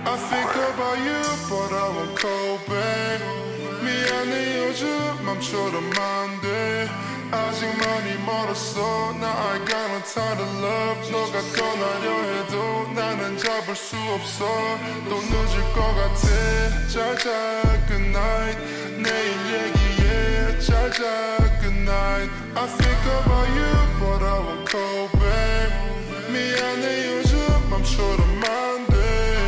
I think about you but I won't call back. 미안해 요즘 맘처럼 안돼. 아직 많이 멀었어. 나 I got no time to love. 너가 떠나려 해도 나는 잡을 수 없어. 또 늦을 것 같아. 잘자 good night. 내일 얘기해. 잘자 good night. I think about you but I won't call back. 미안해 요즘 맘처럼 안돼.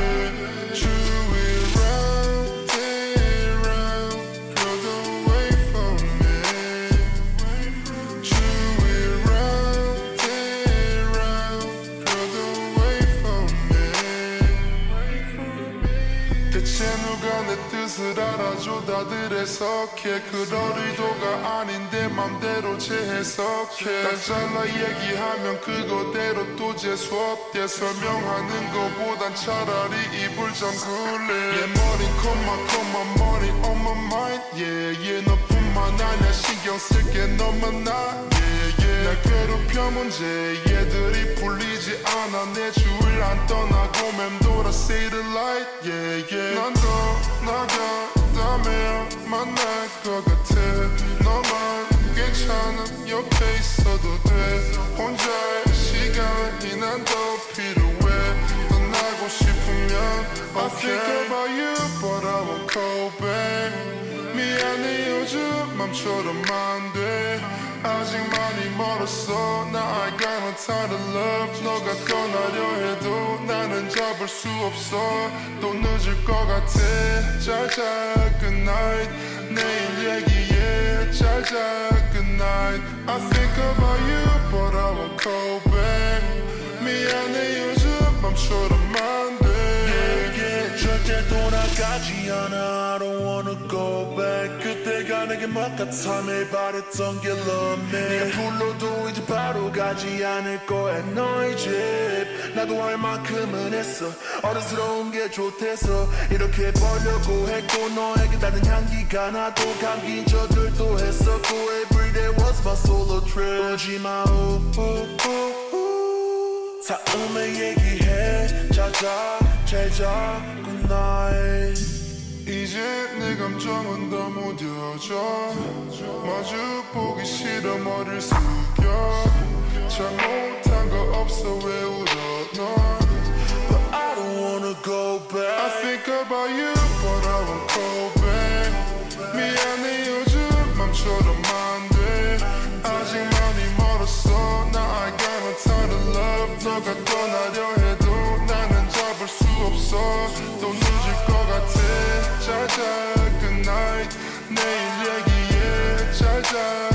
누가 내 뜻을 알아줘 다들 해석해. 그럴 의도가 아닌데 맘대로 재해석해. 딱 잘라 얘기하면 그거대로 또 재수없대. 설명하는 거보단 차라리 입을 잠글래. 내 머린 컴마 머리 on my mind. yeah 너뿐만 아니야 신경 쓸게 너만 나. 날 괴롭혀 문제 얘들이 풀리지 않아. 내 주위를 안 떠나고 맴돌아 say the light. 난 더 나가다며 만날 것 같아. 너만 괜찮아 옆에 있어도 돼. 혼자의 시간이 난 더 필요해. 떠나고 싶으면 I think about you but I won't call back. 미안해 요즘 맘처럼 안돼. 아직 많이 멀었어. 나 I got no time to love. 너가 떠나려 해도 나는 잡을 수 없어. 또 늦을 것 같아. 잘자 good night. 내일 얘기해. 잘자 good night. I think about you but I won't call back. 미안해 요즘 맘처럼 안돼. 절대 돌아가지 않아. I don't wanna go back. 그때가 내게 막 같아. 매일 바랬던 게 love me. 네가 불러도 이제 바로 가지 않을 거야 너의 집. 나도 할 만큼은 했어. 어른스러운 게 좋대서 이렇게 보려고 했고. 너에게 닿는 향기가 나도 감긴 저들도 했었고. Everyday was my solo trip. 오지마 다음에 얘기해. 자자 잘자 good night. 이제 내 감정은 더 무뎌져. 마주 보기 싫어 머리를 숙여. 잘못한 거 없어 왜 울어 넌. But I don't wanna go back. I think about you but I won't go back. 미안해 요즘 맘처럼 안돼. 아직 많이 멀었어. 나 I got no time to love. 너가 떠나려 해도 나는 잡을 수 없어. 또 늦을 것 같아. 잘자 good night. 내일 얘기해. 잘자